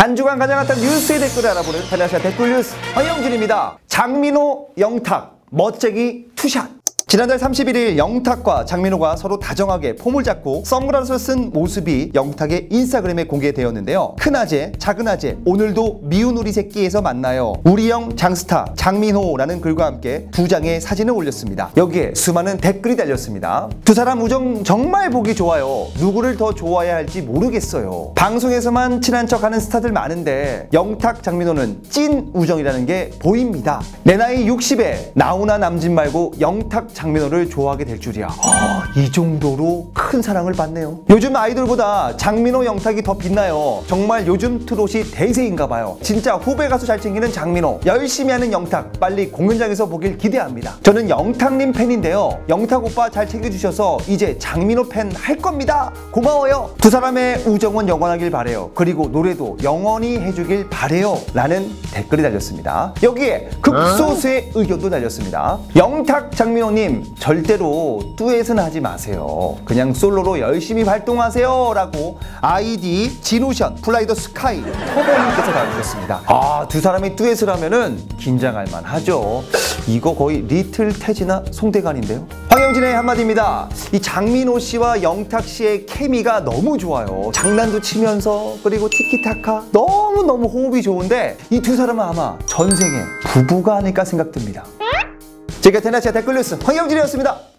한 주간 가장 핫한 뉴스의 댓글을 알아보는 테나시아 댓글 뉴스 황영진입니다. 장민호, 영탁, 멋쟁이 투샷. 지난달 31일 영탁과 장민호가 서로 다정하게 폼을 잡고 선글라스를 쓴 모습이 영탁의 인스타그램에 공개되었는데요. 큰아재, 작은아재, 오늘도 미운 우리 새끼에서 만나요. 우리 형 장스타 장민호라는 글과 함께 두 장의 사진을 올렸습니다. 여기에 수많은 댓글이 달렸습니다. 두 사람 우정 정말 보기 좋아요. 누구를 더 좋아해야 할지 모르겠어요. 방송에서만 친한 척하는 스타들 많은데 영탁, 장민호는 찐 우정이라는 게 보입니다. 내 나이 60에 나훈아 남진 말고 영탁, 장민호를 좋아하게 될 줄이야. 이 정도로 큰 사랑을 받네요. 요즘 아이돌보다 장민호, 영탁이 더 빛나요. 정말 요즘 트롯이 대세인가 봐요. 진짜 후배 가수 잘 챙기는 장민호, 열심히 하는 영탁, 빨리 공연장에서 보길 기대합니다. 저는 영탁님 팬인데요. 영탁 오빠 잘 챙겨주셔서 이제 장민호 팬 할 겁니다. 고마워요. 두 사람의 우정은 영원하길 바래요. 그리고 노래도 영원히 해주길 바래요 라는 댓글이 달렸습니다. 여기에 극소수의 의견도 달렸습니다. 영탁, 장민호님 절대로 듀엣은 하지 마세요. 그냥 솔로로 열심히 활동하세요 라고 아이디 진오션 플라이 더 스카이 터보님께서 달아주셨습니다. 두 사람이 듀엣을 하면은 긴장할 만하죠. 이거 거의 리틀 태지나 송대관인데요. 황영진의 한마디입니다. 이 장민호 씨와 영탁 씨의 케미가 너무 좋아요. 장난도 치면서 그리고 티키타카 너무너무 호흡이 좋은데 이 두 사람은 아마 전생에 부부가 아닐까 생각됩니다. 제가 테나시아 댓글 뉴스 황영진이었습니다.